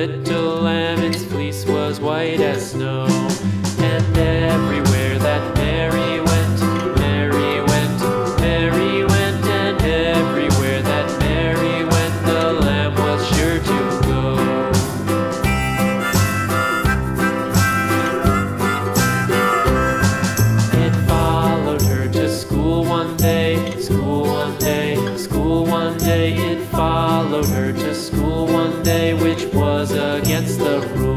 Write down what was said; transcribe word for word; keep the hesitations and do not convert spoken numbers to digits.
little lamb, its fleece was white as snow. And everywhere that Mary went, Mary went, Mary went, and everywhere that Mary went, the lamb was sure to go. It followed her to school one day, school one day, school one day. It followed her to school one day, which was against the rules.